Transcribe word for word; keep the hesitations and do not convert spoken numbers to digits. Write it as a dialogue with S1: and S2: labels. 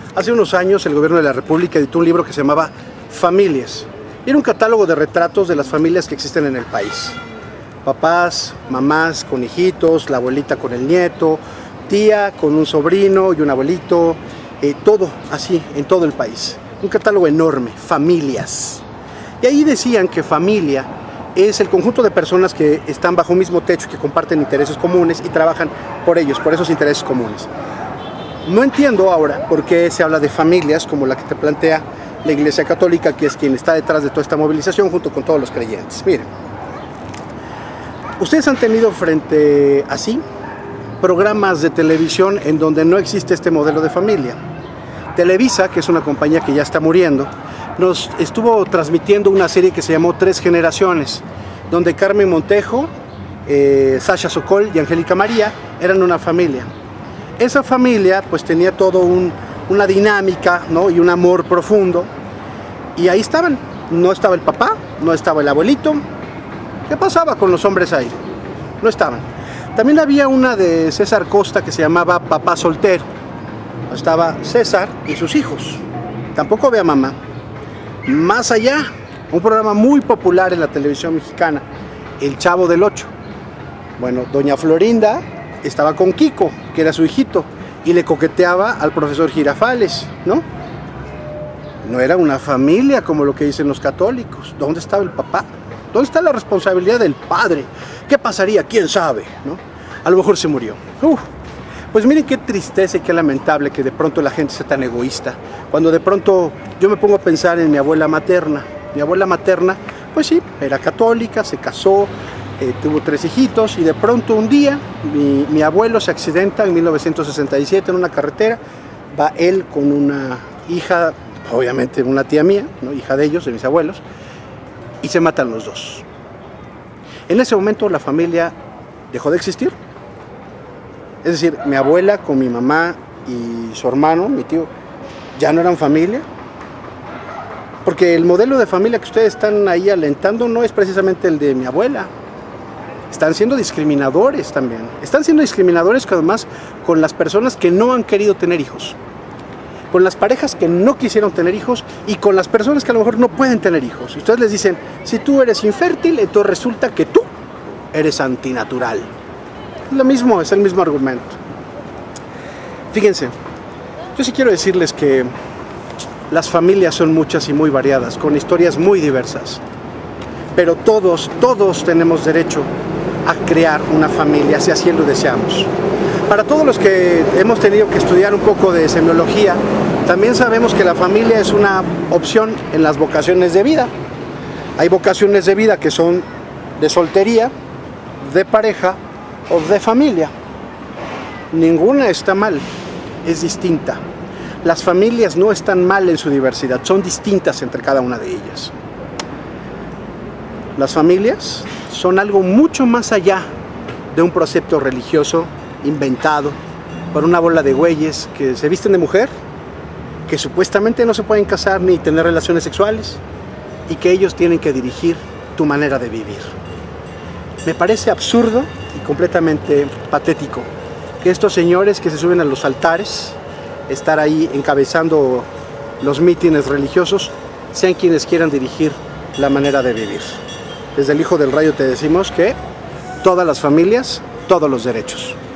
S1: Hace unos años el gobierno de la República editó un libro que se llamaba Familias. Era un catálogo de retratos de las familias que existen en el país. Papás, mamás con hijitos, la abuelita con el nieto, tía con un sobrino y un abuelito, eh, todo así en todo el país. Un catálogo enorme, familias. Y ahí decían que familia es el conjunto de personas que están bajo un mismo techo, que comparten intereses comunes y trabajan por ellos, por esos intereses comunes. No entiendo ahora por qué se habla de familias como la que te plantea la Iglesia Católica, que es quien está detrás de toda esta movilización junto con todos los creyentes. Miren, ustedes han tenido frente a sí programas de televisión en donde no existe este modelo de familia. Televisa, que es una compañía que ya está muriendo, nos estuvo transmitiendo una serie que se llamó Tres Generaciones, donde Carmen Montejo, eh, Sasha Sokol y Angélica María eran una familia. Esa familia pues tenía todo un, una dinámica, ¿no? Y un amor profundo, y ahí estaban. No estaba el papá, no estaba el abuelito. ¿Qué pasaba con los hombres ahí? No estaban. También había una de César Costa que se llamaba Papá Soltero. Estaba César y sus hijos. Tampoco había mamá. Más allá, un programa muy popular en la televisión mexicana, El Chavo del Ocho. Bueno, doña Florinda estaba con Kiko, que era su hijito, y le coqueteaba al profesor Girafales, ¿no? No era una familia como lo que dicen los católicos. ¿Dónde estaba el papá? ¿Dónde está la responsabilidad del padre? ¿Qué pasaría? ¿Quién sabe? ¿No? A lo mejor se murió. Uf. Pues miren qué tristeza y qué lamentable que de pronto la gente sea tan egoísta. Cuando de pronto yo me pongo a pensar en mi abuela materna. Mi abuela materna, pues sí, era católica, se casó, eh, tuvo tres hijitos, y de pronto un día mi, mi abuelo se accidenta en mil novecientos sesenta y siete en una carretera. Va él con una hija, obviamente una tía mía, ¿no? Hija de ellos, de mis abuelos, y se matan los dos. En ese momento la familia dejó de existir. Es decir, mi abuela con mi mamá y su hermano, mi tío, ya no eran familia. Porque el modelo de familia que ustedes están ahí alentando no es precisamente el de mi abuela. Están siendo discriminadores también. Están siendo discriminadores además con las personas que no han querido tener hijos. Con las parejas que no quisieron tener hijos y con las personas que a lo mejor no pueden tener hijos. Y ustedes les dicen, si tú eres infértil, entonces resulta que tú eres antinatural. Lo mismo, es el mismo argumento. Fíjense, yo sí quiero decirles que las familias son muchas y muy variadas, con historias muy diversas. Pero todos, todos tenemos derecho a crear una familia, si así lo deseamos. Para todos los que hemos tenido que estudiar un poco de semiología, también sabemos que la familia es una opción en las vocaciones de vida. Hay vocaciones de vida que son de soltería, de pareja o de familia. Ninguna está mal, es distinta. Las familias no están mal en su diversidad, son distintas entre cada una de ellas. Las familias son algo mucho más allá de un precepto religioso inventado por una bola de güeyes que se visten de mujer, que supuestamente no se pueden casar ni tener relaciones sexuales, y que ellos tienen que dirigir tu manera de vivir. Me parece absurdo y completamente patético que estos señores que se suben a los altares, estar ahí encabezando los mítines religiosos, sean quienes quieran dirigir la manera de vivir. Desde el Hijo del Rayo te decimos que todas las familias, todos los derechos.